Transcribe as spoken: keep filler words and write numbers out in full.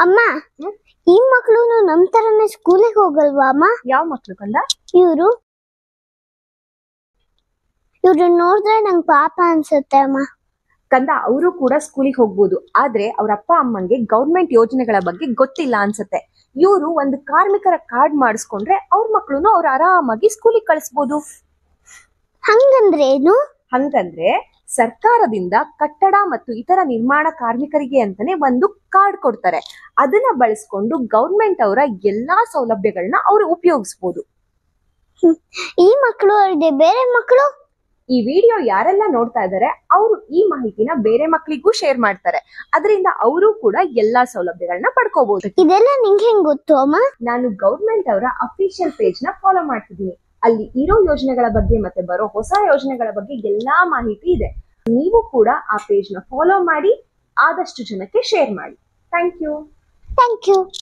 ಅಮ್ಮ, ಈ ಮಕ್ಕಳು ನಮ್ ತರನೇ ಸ್ಕೂಲಿಗೆ ಹೋಗಲ್ವಾ ಅಮ್ಮ? ಯಾವ ಮಕ್ಳು ಕಂದ? ಇವ್ರು ಇವ್ರು ನೋಡಿದ್ರೆ ನಂಗೆ ಪಾಪ ಅನ್ಸುತ್ತೆ ಅಮ್ಮ. ಕಂದ, ಅವರು ಕೂಡ ಸ್ಕೂಲಿಗೆ ಹೋಗ್ಬೋದು, ಆದ್ರೆ ಅವ್ರ ಅಪ್ಪ ಅಮ್ಮಂಗೆ ಗೌರ್ಮೆಂಟ್ ಯೋಜನೆಗಳ ಬಗ್ಗೆ ಗೊತ್ತಿಲ್ಲ ಅನ್ಸುತ್ತೆ. ಇವರು ಒಂದು ಕಾರ್ಮಿಕರ ಕಾರ್ಡ್ ಮಾಡಿಸ್ಕೊಂಡ್ರೆ ಅವ್ರ ಮಕ್ಳುನು ಅವ್ರು ಆರಾಮಾಗಿ ಸ್ಕೂಲಿಗೆ ಕಳಿಸ್ಬೋದು. ಹಂಗಂದ್ರೆ ಏನು? ಹಂಗಂದ್ರೆ ಸರ್ಕಾರದಿಂದ ಕಟ್ಟಡ ಮತ್ತು ಇತರ ನಿರ್ಮಾಣ ಕಾರ್ಮಿಕರಿಗೆ ಅಂತಾನೆ ಒಂದು ಕಾರ್ಡ್ ಕೊಡ್ತಾರೆ. ಅದನ್ನ ಬಳಸ್ಕೊಂಡು ಗೌರ್ಮೆಂಟ್ ಅವರ ಎಲ್ಲಾ ಸೌಲಭ್ಯಗಳನ್ನ ಅವರು ಉಪಯೋಗಿಸಬಹುದು. ಈ ಮಕ್ಕಳು ಅಲ್ಲದೆ ಬೇರೆ ಮಕ್ಕಳು? ಈ ವಿಡಿಯೋ ಯಾರೆಲ್ಲ ನೋಡ್ತಾ ಇದ್ದಾರೆ ಅವರು ಈ ಮಾಹಿತಿನ ಬೇರೆ ಮಕ್ಕಳಿಗೂ ಶೇರ್ ಮಾಡ್ತಾರೆ. ಅದರಿಂದ ಅವರು ಕೂಡ ಎಲ್ಲಾ ಸೌಲಭ್ಯಗಳನ್ನ ಪಡ್ಕೋಬಹುದು. ಇದೆಲ್ಲ ನಿಂಗೆ ಹೆಂಗ್ ಗೊತ್ತು ಅಮ್ಮ? ನಾನು ಗೌರ್ಮೆಂಟ್ ಅವರ ಅಫಿಷಿಯಲ್ ಪೇಜ್ ನ ಫಾಲೋ ಮಾಡ್ತಿದ್ದೀನಿ. ಅಲ್ಲಿ ಇರೋ ಯೋಜನೆಗಳ ಬಗ್ಗೆ ಮತ್ತೆ ಬರೋ ಹೊಸ ಯೋಜನೆಗಳ ಬಗ್ಗೆ ಎಲ್ಲಾ ಮಾಹಿತಿ ಇದೆ. ನೀವು ಕೂಡ ಆ ಪೇಜ್ ನ ಫಾಲೋ ಮಾಡಿ, ಆದಷ್ಟು ಜನಕ್ಕೆ ಶೇರ್ ಮಾಡಿ. Thank you. Thank you.